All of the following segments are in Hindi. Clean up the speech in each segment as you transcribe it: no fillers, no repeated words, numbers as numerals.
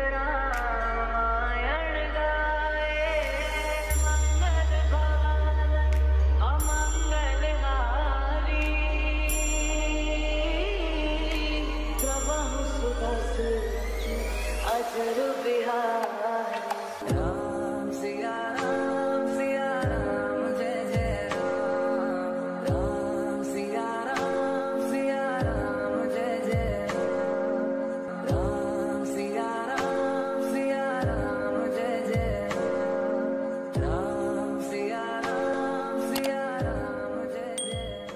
रामायण गाए, मंगल भवन अमंगल हारी, प्रभु सुदर्शन अजर बिहारी। राम सिया राम जय जय राम, राम सिया राम जय जय राम, राम सिया राम जय जय राम, राम सिया राम जय जय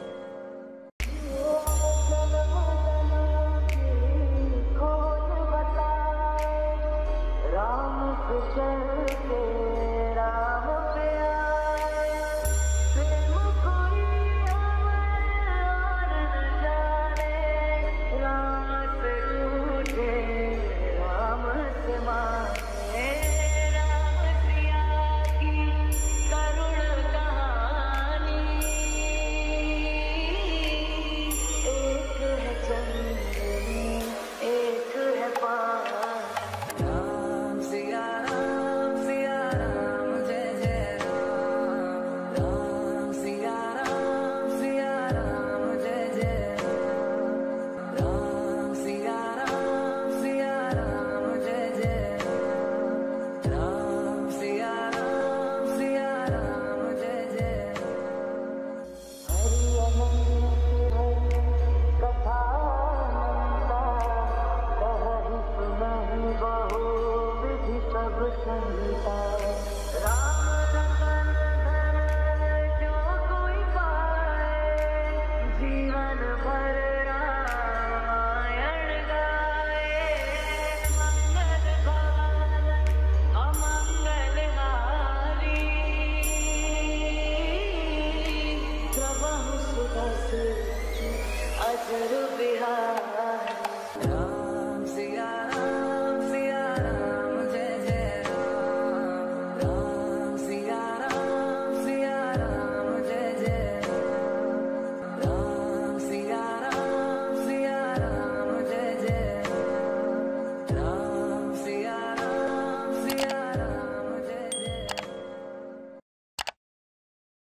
खोज बताए, राम से चल के राम पे आए, प्रेम कोई अमर और न जाने, राम से रूठे राम से माने, राम सिया की करुण कहानी, एक है चंदनी एक है पानी। राम सिया राम जय जय राम, राम सिया राम जय जय राम, राम सिया राम जय जय राम, राम सिया राम जय जय राम। हरि अनंत हरि कथा अनंता, कहहि सुनहि बहु विधि सब संता, राम रतन धन जो कोई पाए, जीवन भर